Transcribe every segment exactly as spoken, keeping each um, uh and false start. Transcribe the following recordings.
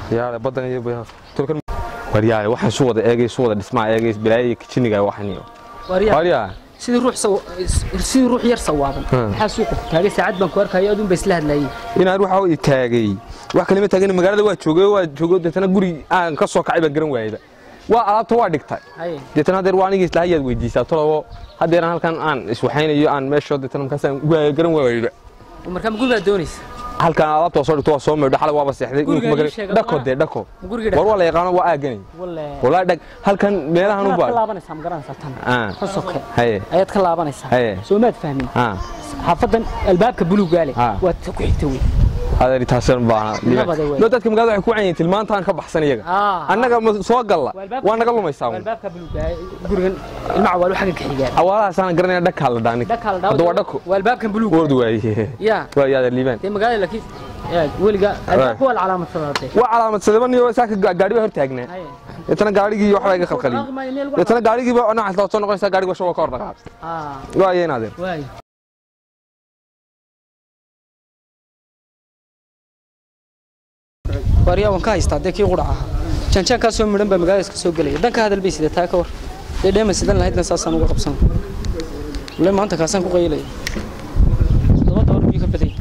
يا بدن يبي تركن وريا waxaan soo wada eegay soo wada dhismaa eegay bilaay kitcheniga waxaniyo وريا sidii ruux saw sidii ruux yar sawaaban waxa suuq taagay saacad baan ku arkay aad un bay isla hadlayeen inaan waxa uu taagay wax kale ma taagin magaalada waa joogay waa joogay deetana guri aan ka soo kacay ba garan waayay waa alaabta waa dhigtay deetana hadeer waa aniga isla hayad weydiisay tolo hadeer halkan aan iswaxaynayo aan meesho deetana markaas garan waayay markaa guriga doonaysa halkan alaabta soo dhigto waa soo meedho xal waa baseexday dhako de dhako war wala yaqaan waa aaganay wala dhag halkan meelahan u baa laabanaysa ma garanaysa tan ka soke haye ayad ka laabanaysa soo maad fahmin xafadan albaabka buluuga leh waa ku xigtay هذا اللي تحسن بعنا لو تذكر مقاعد يحكوا عن تلمان تان كبح سنية أنا سواق الله وأنا قالوا ما يساوون الباب كبلوجا يقولون المعول وحاجة كحيجات أولا سان قرنا دك هلا داني دك هلا دوا دكو والباب كبلوجا وردوا يا ويا اللي بين تيم قال لك يا ولقى الباب هو العلامة الثلاثة وعلامة الثلاثة يو ساك قاعد بيهر تاجنا يتنا قاعد يجي يوحى يجي خلقلي يتنا قاعد يجي أنا حتى أصلا قاعد قاعد بشوف كارنا قاعد ويا نادر وريا وان كايستا دكي قرعه جانجان ka soo midhan ba magaalada iska soo galay danka hadal bay sida taa ka war ee dheema sidan lahaydna saasan uga qabsan wala maanta kaasan ku qaylay laba door bi ka baday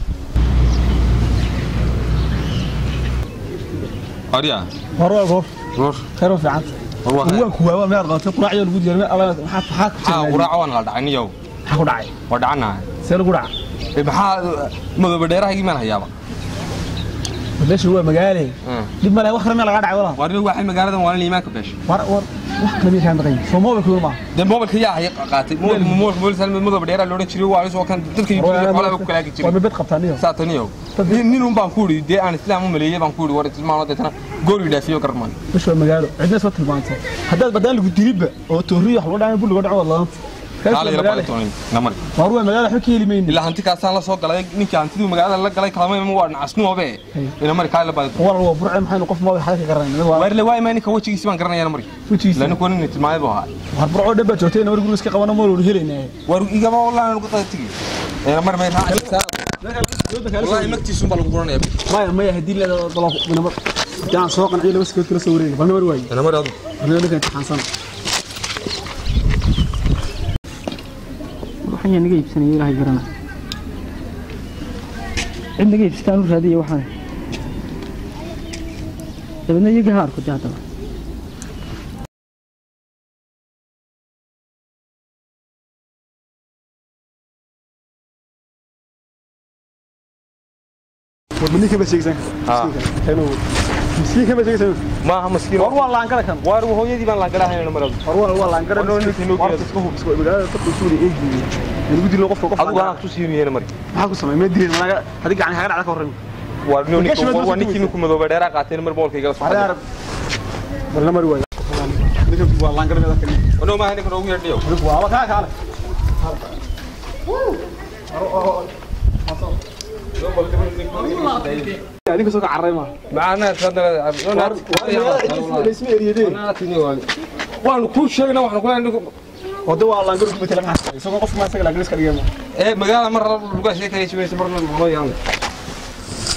وريا وروا غور غور خير وفعان هو كوا ما يرضى قرعه lagu diyaar alla waxa faaq ah qurac waan la dhacaniyo waxa ku dhacay wadacana seel qurac ee maxaa madaba dheeraha iimaan hayaaba ليش هو مقالي دب ما له وخر ما لقى دعي والله ورني واحد مقالده وانا اللي ما كبش ور ور wax kale kan dhaqay soo mobil ku ma de mobil ka yaa hay qaatay mobil mobil mobil salma madaba dheeraha loo jiray waa soo kan dadka xoolaha ku kala jiray waa bad qabtaaniyo saataniyo nin un baan ku yiri de aan islaam u maleeyay baan ku yiri war tilmaano deetana goor idaafiyo garman مش هو مقاله cidna soo tilmaantay haddii badal lagu diriba oo tooriyo wax loo dhacay bul lagu dhaco wallahi قال يلا بطوني نمر مروه مقاله حكي لي مين إلا أنت كاسان لا سوق قال نيك أنت دو مقاله لا قال كلامي مو عسنو به إلى مر قال بطوني والله برع محن وقف ما حدا قرن وير واي ما نيك وجهي سبان قرن يا نمر لأنه كون نت ما يبغى برع دبا جوتين نمر قول اسكي قوانا مول هلينا ور إيجابا والله أنا قلت تيجي يا نمر ما ينفع والله مكتي سون بالقرن يا ما ما يهدي لنا طلب نمر جان سوق عيله بس كل سوري نمر واي نمر هذا أنا كنت حنصل waxaan naga iibsanay ilaahay garana cid naga iibstaan u raadiyo waxaan dabadna iyaga haar ku jaadaba ودني كيف بسيكسن اه كانوا مسكين كيف بسيكسن ما هم مسكين والله الله انقلك وار هو يدي بان لا غلاها نمر والله والله انقلك نو نو اسكو اسكو بغا تقول سوري ايجي يعني ودي لو قف قف ادو انا tusiyay نمر waxa ku sameeyay meedin managa hadi gacan haga dhacda ka horan war noo niku war niku ku madooba dheera qaatay نمر boolkayga la soo bal نمر way ninka waa laan garmada kale ono ma ninka ugu yeedhiyo waa ka kaale يعني كسوق عريمة معنا تفضل أنا اسمي ريدي أنا تني والي وأنا كل شيء أنا وإحنا كنا عندكم ودوا الله نقول لكم مثل ما سوق قف ما سجل أجلس كريمة إيه مقالة مرة لقى شيء كذي شوي سبرنا ما يعني